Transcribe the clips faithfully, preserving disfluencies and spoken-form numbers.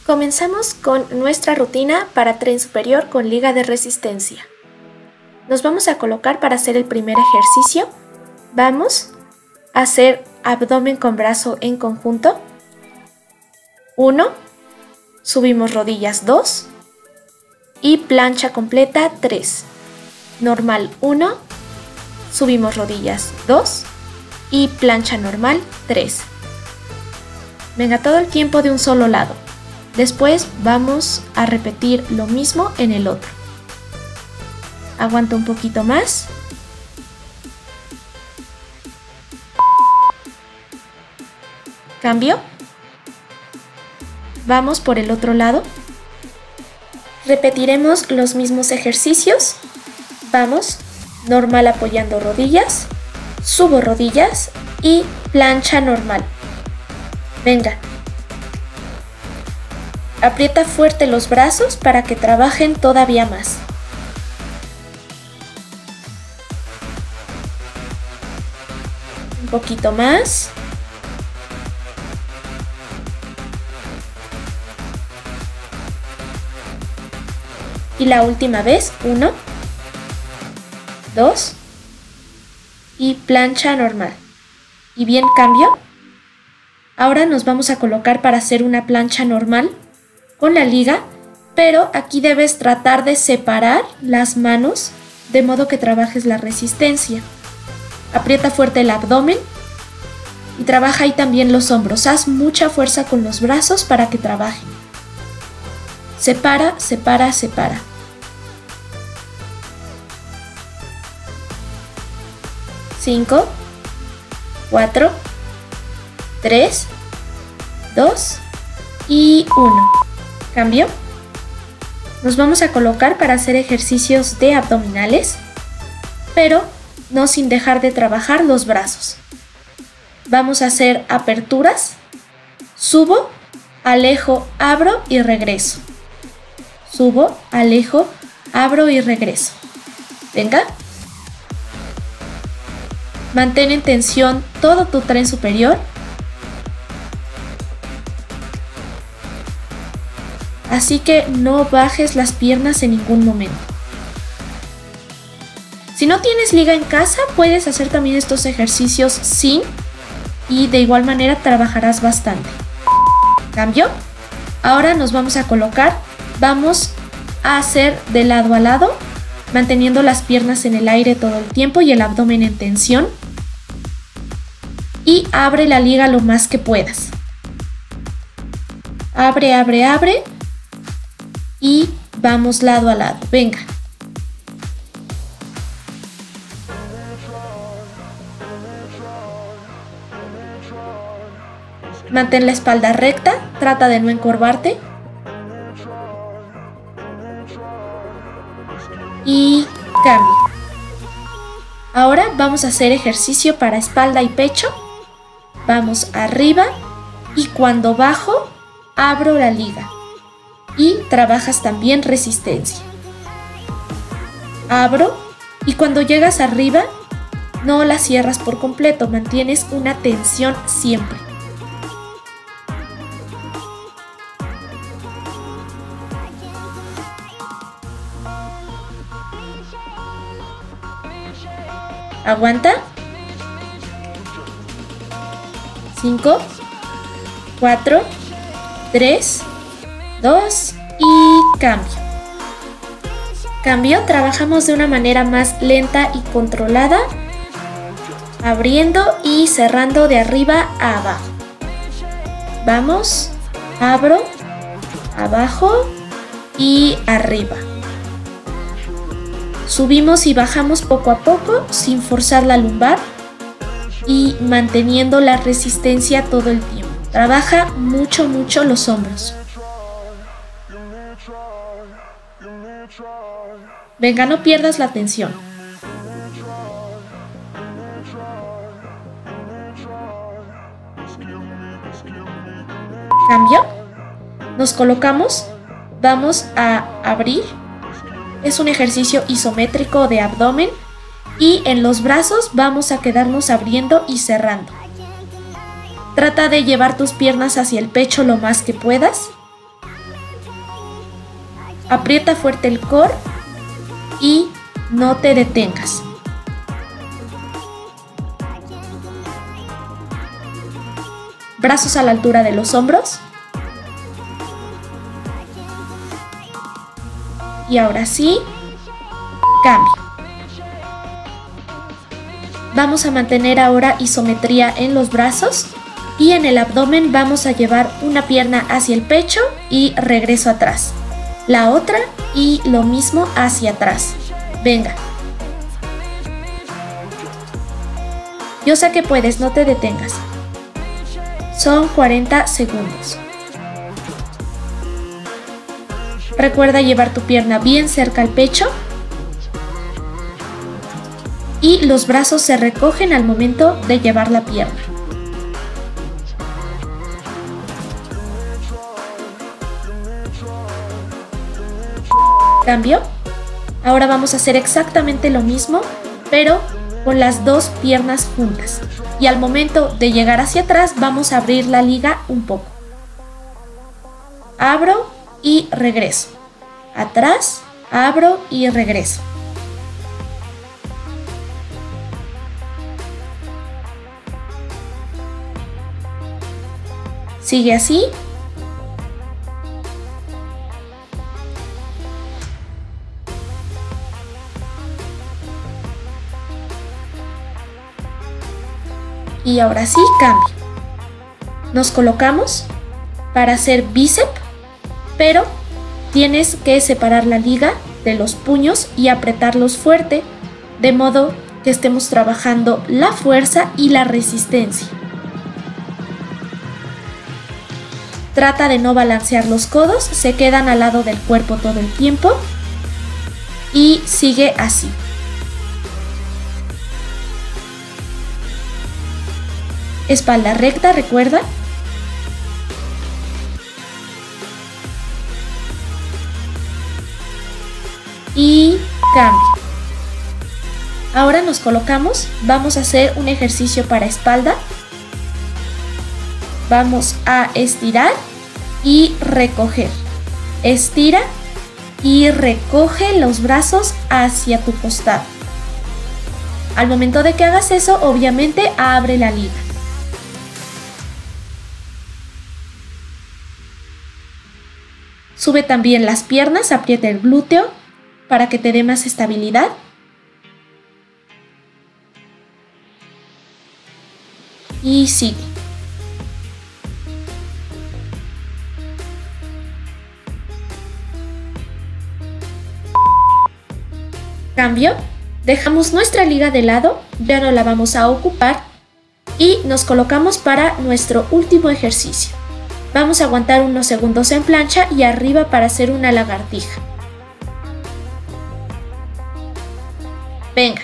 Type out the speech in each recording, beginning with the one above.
Comenzamos con nuestra rutina para tren superior con liga de resistencia. Nos vamos a colocar para hacer el primer ejercicio. Vamos a hacer abdomen con brazo en conjunto. uno, subimos rodillas dos y plancha completa tres. Normal uno, subimos rodillas dos y plancha normal tres. Venga, todo el tiempo de un solo lado. Después vamos a repetir lo mismo en el otro. Aguanta un poquito más. Cambio. Vamos por el otro lado. Repetiremos los mismos ejercicios. Vamos, normal apoyando rodillas, subo rodillas y plancha normal. Venga. Aprieta fuerte los brazos para que trabajen todavía más. Un poquito más. Y la última vez, uno, dos y plancha normal. Y bien, cambio. Ahora nos vamos a colocar para hacer una plancha normal con la liga, pero aquí debes tratar de separar las manos de modo que trabajes la resistencia. Aprieta fuerte el abdomen y trabaja ahí también los hombros. Haz mucha fuerza con los brazos para que trabajen. Separa, separa, separa. cinco, cuatro, tres, dos y uno. Cambio. Nos vamos a colocar para hacer ejercicios de abdominales, pero no sin dejar de trabajar los brazos. Vamos a hacer aperturas. Subo, alejo, abro y regreso. Subo, alejo, abro y regreso. Venga. Mantén en tensión todo tu tren superior. Así que no bajes las piernas en ningún momento. Si no tienes liga en casa, puedes hacer también estos ejercicios sin, y de igual manera trabajarás bastante. ¿Cambio? Ahora nos vamos a colocar, vamos a hacer de lado a lado, manteniendo las piernas en el aire todo el tiempo y el abdomen en tensión. Y abre la liga lo más que puedas. Abre, abre, abre. Y vamos lado a lado. Venga. Mantén la espalda recta. Trata de no encorvarte. Y cambio. Ahora vamos a hacer ejercicio para espalda y pecho. Vamos arriba y cuando bajo, abro la liga. Y trabajas también resistencia. Abro y cuando llegas arriba, no la cierras por completo, mantienes una tensión siempre. Aguanta. cinco, cuatro, tres, dos y cambio. Cambio, trabajamos de una manera más lenta y controlada, abriendo y cerrando de arriba a abajo. Vamos, abro, abajo y arriba. Subimos y bajamos poco a poco sin forzar la lumbar y manteniendo la resistencia todo el tiempo. Trabaja mucho, mucho los hombros. Venga, no pierdas la tensión. Cambio. Nos colocamos. Vamos a abrir. Es un ejercicio isométrico de abdomen. Y en los brazos vamos a quedarnos abriendo y cerrando. Trata de llevar tus piernas hacia el pecho lo más que puedas. Aprieta fuerte el core y no te detengas. Brazos a la altura de los hombros. Y ahora sí, cambio. Vamos a mantener ahora isometría en los brazos y en el abdomen vamos a llevar una pierna hacia el pecho y regreso atrás. La otra y lo mismo hacia atrás. Venga. Yo sé que puedes, no te detengas. Son cuarenta segundos. Recuerda llevar tu pierna bien cerca al pecho y los brazos se recogen al momento de llevar la pierna. Cambio. Ahora vamos a hacer exactamente lo mismo, pero con las dos piernas juntas. Y al momento de llegar hacia atrás vamos a abrir la liga un poco. Abro y regreso. Atrás, abro y regreso. Sigue así. Y ahora sí, cambio. Nos colocamos para hacer bíceps, pero tienes que separar la liga de los puños y apretarlos fuerte, de modo que estemos trabajando la fuerza y la resistencia. Trata de no balancear los codos, se quedan al lado del cuerpo todo el tiempo y sigue así. Espalda recta, recuerda. Y cambio. Ahora nos colocamos, vamos a hacer un ejercicio para espalda. Vamos a estirar y recoger. Estira y recoge los brazos hacia tu costado. Al momento de que hagas eso, obviamente abre la liga. Sube también las piernas, aprieta el glúteo para que te dé más estabilidad. Y sigue. Cambio. Dejamos nuestra liga de lado, ya no la vamos a ocupar y nos colocamos para nuestro último ejercicio. Vamos a aguantar unos segundos en plancha y arriba para hacer una lagartija. Venga.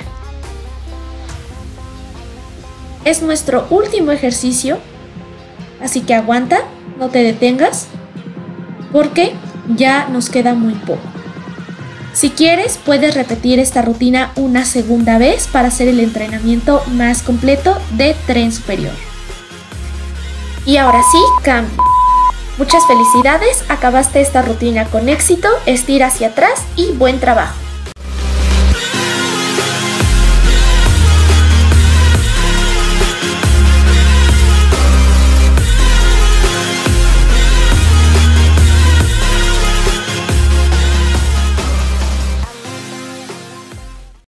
Es nuestro último ejercicio, así que aguanta, no te detengas, porque ya nos queda muy poco. Si quieres, puedes repetir esta rutina una segunda vez para hacer el entrenamiento más completo de tren superior. Y ahora sí, cambio. Muchas felicidades, acabaste esta rutina con éxito, estira hacia atrás y buen trabajo.